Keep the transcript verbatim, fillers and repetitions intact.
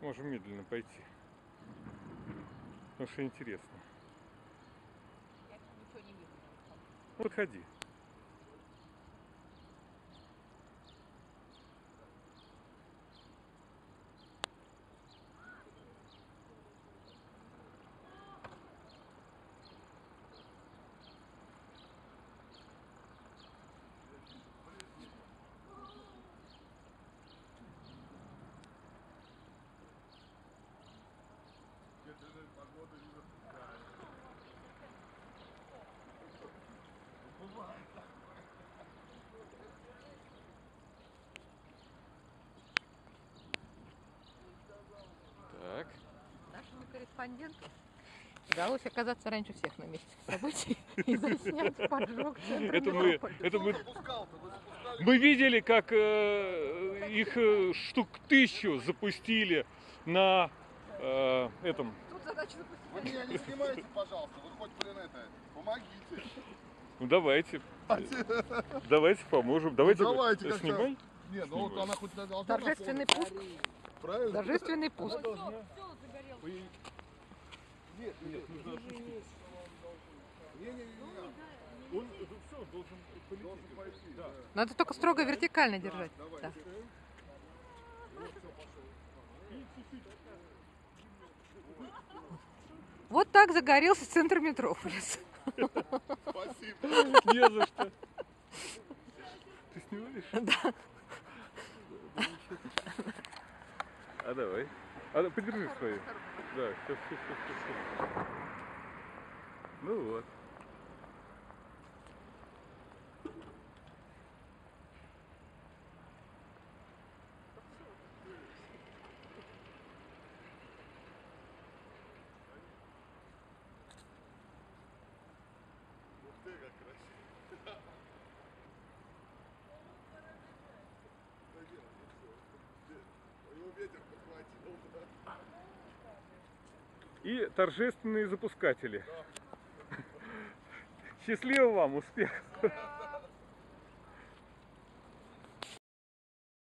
Можем медленно пойти. Потому что интересно. Я ничего не вижу. Ну, подходи. Так. Нашему корреспонденту удалось оказаться раньше всех на месте событий и заснять поджог центра Это мы, метрополя. это мы, мы видели, как э, их э, штук тысячу запустили на э, этом. Тут задача запустить. Вы меня не снимайте, пожалуйста, вы хоть, блин, это, помогите. Ну давайте, давайте поможем, давайте, ну, давайте э, снимай. Не, ну вот она хоть должна. Торжественный пуск. Правильно? Торжественный пуск. Нет, нет, нужно отпустить. Не-не-не. Он все должен полететь. Да. Надо только строго вертикально держать. Да. Вот так загорелся центр метрополиса. Спасибо. Не за что. Ты снимаешь? Да. А давай. А подержи свою. Да, сейчас, сейчас, сейчас, сейчас. Ну вот. Ух ты, как красиво. Его ветер подхватил. И торжественные запускатели. Счастливо вам, успехов!